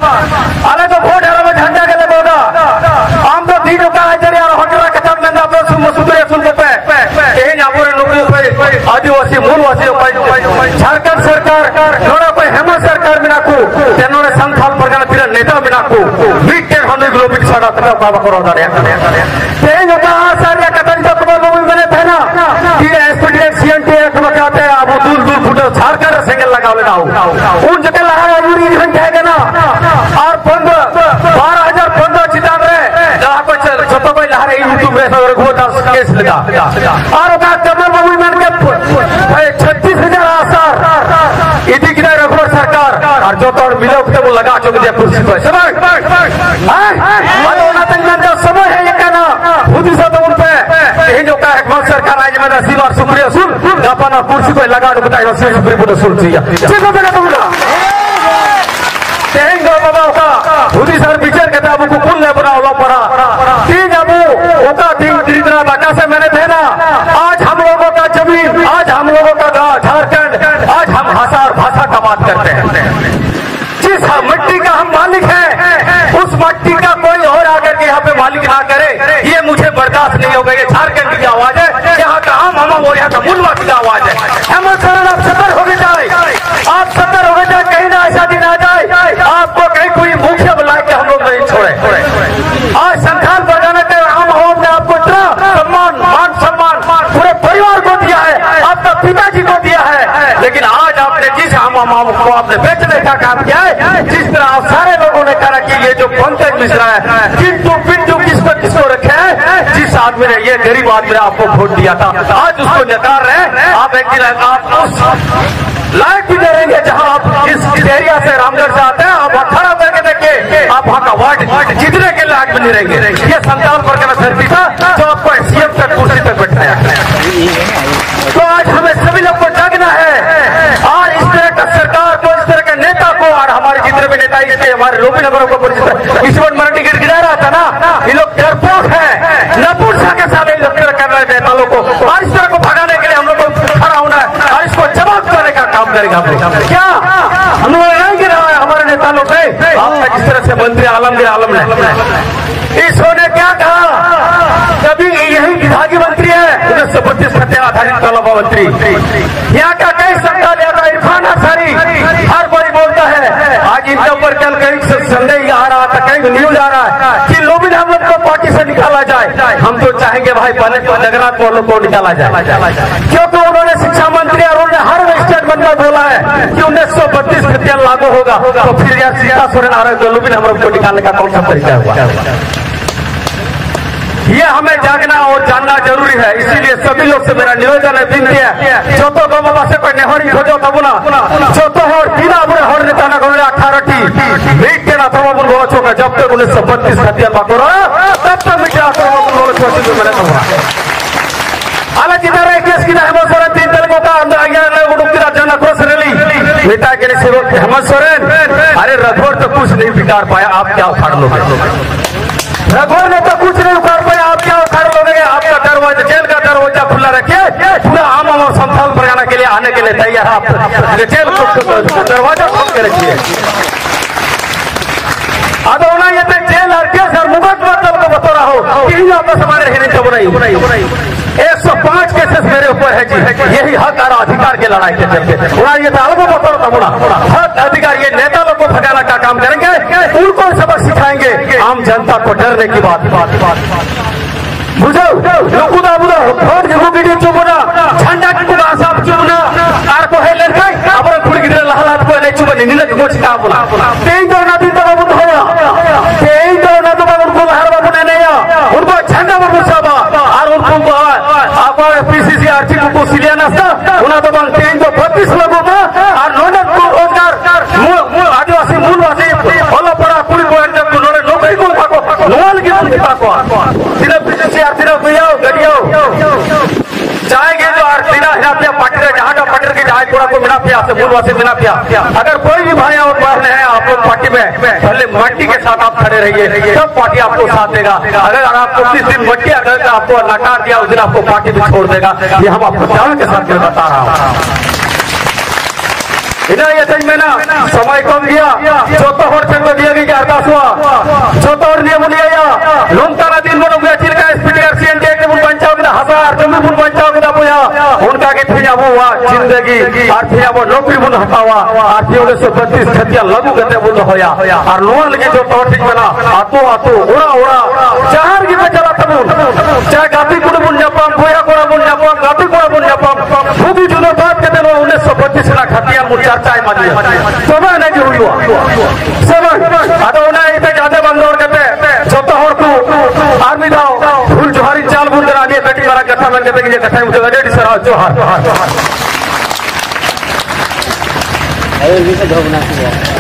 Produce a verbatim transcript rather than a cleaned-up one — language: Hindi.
अरे तो वोट हर झंडा के लगोगा हम तो तीन का है जरिया होटल के तब नंदा पे सुन सुतरे सुन पे यही नापुर लोगों पे आदिवासी मूलवासी झारखंड सरकार नोड़ा पे हेमंत सरकार मिनाकू तेनोरे संथाल परगना तीर नेता मिनाकू बीट के हम लोग बिट साड़ा तक बाबा करो दारे यही जो का सर या कतन तो कबल वो मैंने थे ना कि एसपीडीएस सीएनटी एक बताते हैं अब दूर दूर फुटो झारखंड साइकिल लगाओ लगाओ उन जगह लगा यूरी नहीं जाएगा ना और बारह हजार पंद्रह चितान रहे जहाँ को छोटो कोई लहर यूट्यूब में सब रघुवत केस लगा और कमर बाबू मैंने छत्तीस हजार आसार इतनी कितना रघुवर सरकार और जो तो मिलो वो लगा चुके थे कुर्सी पर समय समय है ये कहना खुद ही सब उन पे यही जो का हेमंत सरकार आज में नसीब और सुप्रिया सुन अपना कुर्सी को लगा दो बताइए सुप्रिया को सुन चाहिए ठीक है तुमका तेहिंग बाबा का खुदी सर विचार कहता है आपको कुल ले बना हुआ पड़ा तीन अबू ओका तीन तीन बाका से मैंने थे ना आज हम लोगों का जमीन आज हम लोगों का झारखंड आज हम भाषा और भाषा का बात करते हैं जिस मिट्टी का हम मालिक हैं उस मिट्टी का कोई और आकर के यहाँ पे मालिक ना करे ये मुझे बर्दाश्त नहीं होगा। ये झारखंड की आवाज है यहाँ का आम हम और यहाँ का मूलवासी का आवाज है। हेमंत सोरेन आप सतर हो गए जाए आप सतर हो गए जाए कहीं ना ऐसा दिन आ जाए आपको कहीं कोई मुखिया बुला के हम लोग नहीं छोड़े। आज संथाल बजाने के आम आवाम ने आपको इतना सम्मान मान सम्मान पूरे परिवार को दिया है आपका पिताजी को दिया है लेकिन आज आपने जिस आम आवाम को आपने बेचने का काम किया है जिस तरह आप सारे लोगों ने कहा कि ये जो पंकज मिश्रा है किंतु पिंटू किसको किसको रखे है जिस आदमी ने ये गरीब आदमी ने आपको वोट दिया था आज उसको नकार रहे आप एक दिन आप उस लायक भी दे रहेंगे जहां आप इस एरिया से रामगढ़ से आते हैं आप अठारह करके देखिए आप वहां का वार्ड जीतने के लायक भी नहीं रहेंगे। ये संतान परगना धरती था जो आपको सीएम तक कुर्सी तक बैठाया। तो आज हमें सभी लोग को जागना है और इस तरह का सरकार को इस तरह के नेता को और हमारे जितने भी नेता इसके हमारे लोभी नगरों को ईश्वर मराठी गिरा रहा था ना ये लोग डरपोक है नपुंसक के साथ लोग कर रहे थे नेता लोग को और इस तरह को भगाने के लिए हम लोग को खड़ा होना है और इसको जवाब देने का काम करेगा क्या हम लोग नहीं गिरा है हमारे नेता लोग आपका जिस तरह से मंत्री आलमगीर आलम ने इसने क्या कहा कभी यही विभागीय मंत्री है उन्नीस सौ बत्तीस सत्य आधारित तालाबा मंत्री यहाँ का कई सत्ता लिया इरफान अंसारी हर कोई बोलता है आज इनके ऊपर कल कहीं संदेह आ रहा था कहीं न्यूज आ रहा है कि लोग हम लोग को पार्टी से निकाला जाए। हम तो चाहेंगे भाई पहले तो जगन्नाथ को लोग को निकाला जाए क्योंकि उन्होंने शिक्षा मंत्री और उन्होंने हर स्टेटमेंट में बोला है कि उन्नीस सौ बत्तीस खतियान लागू होगा तो फिर यार सीता सोरेन आ रहे लोग हम लोग को निकालने का कौन सा तरीका हुआ। ये हमें जागना और जानना जरूरी है इसीलिए सभी लोग से मेरा निवेदन है विनती है जो तो बाबा से कोई नेहरी खोजो तब ना जो तो और बिना बुरे हर नेता ना कोई अठारह टी मीट के ना तो बाबू बोलो छोका जब तक उन्नीस सौ बत्तीस खतियान बाको रहा तब तक मीट के तो बाबू बोलो छोटी जो मैंने कहा अलग किधर है केस की हेमंत सोरेन तीन तेलुगु का अंदर आ गया उड़ुक्की जन आक्रोश रैली नेता के लिए हेमंत सोरेन अरे रघुवर तो कुछ नहीं बिगाड़ पाया आप क्या उखाड़ लोगे रघुवर ने तो कुछ नहीं उखाड़ पाया आप क्या उखाड़ लोगे आपका दरवाजा जेल का दरवाजा खुला रखिए पूरा आम और संथाल परगना के लिए आने के लिए तैयार आप जेल को दरवाजा खोल के रखिए अब ये तो जेल और केस और मुकदमा को बता रहा हो कि आपस हमारे रहने तो बनाई एक सौ पांच केसेस मेरे ऊपर है जी यही हक और अधिकार की लड़ाई के चलते ये तालबों को तोड़ता बोला हक अधिकार ये नेता लोग को भगाना का काम करेंगे उनको सबक सिखाएंगे आम जनता को डरने की बात बात बात बुझो बुदा बुदा भोट जगह वीडियो चुबना झंडा की बुदा साफ चुबना आर को है लड़का अब खुद की तरह लहलात को नहीं चुबनी नीले को छिका बोला तेई तो ना दिन तो बाबू होया तेई तो ना तो बाबू को हर बाबू ने नहीं उनको झंडा बाबू साहब और उनको आप पीसीसी आर्थिक को सिलिया नास्ता उन्हें तो बंद तेई तो बत्तीस लोगों का और नौनक को रोजगार आदिवासी मूलवासी फॉलो पड़ा पूरी को उन्होंने नौकरी को पाको नोल की पाको सिर्फ पीसीसी आर्थिक भैया गड़ियो जाएंगे जो आर्थिना हिरापिया पटरे जहाँ का पटर की जाए पूरा को मिला पिया से मूलवासी मिला पिया अगर कोई भी भाई और बहन है आप लोग पार्टी में पहले मट्टी के साथ आप खड़े रहिए तब पार्टी आपको साथ देगा। अगर आपको किस दिन मट्टी अगर आपको नकार दिया उस दिन आपको पार्टी भी छोड़ देगा। ये हम आपको चावल के साथ बता रहा हूँ। ina ya tay mena samay kom gaya joto hor chen ko diya gi ardas huwa joto hor niye buliya ya lontana din bono gaya chilka spdr cnj ke bun banchao gida hazar jumi bun banchao gida boya unka ke thiya bo wa zindagi ar thiya bo nokri bun hatawa ar thiya उन्नीस सौ बत्तीस खतिया लागू करते बोल होया और लोन लगे जो तो ठीक बना आतो आतो उड़ा उड़ा चार की बचला तबुन चाहे गाती कुड़ बुन जापाम बोया कोड़ा बुन जापाम गाती कोड़ा बुन जापाम खुदी जुनो बात कहते लो उन्नीस सौ बत्तीस ना खतिया मुचार चाय मानी सब ने जो हुआ सब आतो ना इते जाते बंदोर कहते जो तो हर को आर्मी दाओ फूल जोहारी चाल बुन करा दिए बेटी मारा कथा में कहते कि ये कथा मुझे गजेडी सरा जोहार अरे भी तो धोना